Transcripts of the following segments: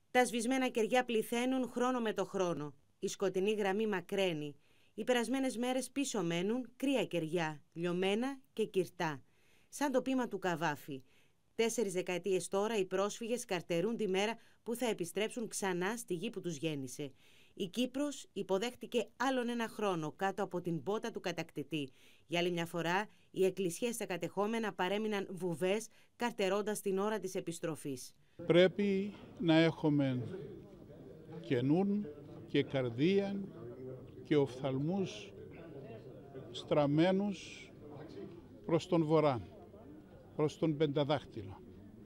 Τα σβησμένα κεριά πληθαίνουν χρόνο με το χρόνο. Η σκοτεινή γραμμή μακραίνει. Οι περασμένες μέρες πίσω μένουν κρύα κεριά, λιωμένα και κυρτά. Σαν το πείμα του Καβάφη. 4 δεκαετίες τώρα οι πρόσφυγες καρτερούν τη μέρα που θα επιστρέψουν ξανά στη γη που τους γέννησε. Η Κύπρος υποδέχτηκε άλλον ένα χρόνο κάτω από την πότα του κατακτητή. Για άλλη μια φορά, οι εκκλησίες στα κατεχόμενα παρέμειναν βουβές, καρτερώντας την ώρα της επιστροφής. Πρέπει να έχουμε και νουν και καρδία και οφθαλμούς στραμμένους προς τον βορρά, προς τον Πενταδάχτυλο.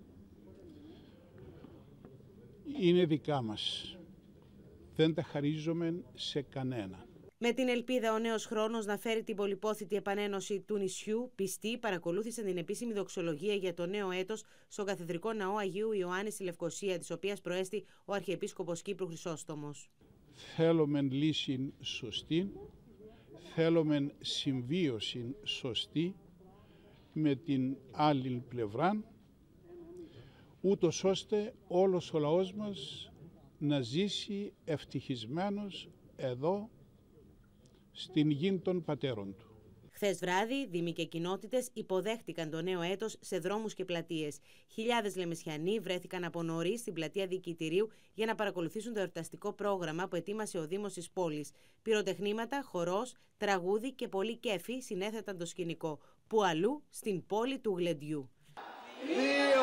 Είναι δικά μας. Δεν τα χαρίζουμε σε κανένα. Με την ελπίδα ο νέος χρόνος να φέρει την πολυπόθητη επανένωση του νησιού, πιστοί παρακολούθησαν την επίσημη δοξολογία για το νέο έτος στον Καθεδρικό Ναό Αγίου Ιωάννη στη Λευκοσία, της οποίας προέστη ο Αρχιεπίσκοπος Κύπρου Χρυσόστομος. Θέλουμε λύση σωστή, θέλουμε συμβίωση σωστή με την άλλη πλευρά, ούτως ώστε όλος ο λαός μας να ζήσει ευτυχισμένος εδώ στην γη των πατέρων του. Χθες βράδυ, δήμοι και κοινότητες υποδέχτηκαν το νέο έτος σε δρόμους και πλατείες. Χιλιάδες Λεμεσιανοί βρέθηκαν από νωρίς στην πλατεία Διοικητηρίου για να παρακολουθήσουν το εορταστικό πρόγραμμα που ετοίμασε ο Δήμος της πόλης. Πυροτεχνήματα, χορός, τραγούδι και πολύ κέφι συνέθεταν το σκηνικό. Που αλλού στην πόλη του Γλεντιού.